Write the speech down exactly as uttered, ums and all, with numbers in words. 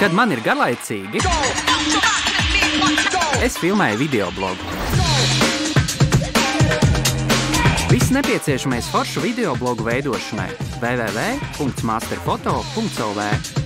Kad man ir garlaicīgi, es filmēju videoblogu. Viss nepieciešamais foršu videoblogu veidošanai w w w punkts masterfoto punkts l v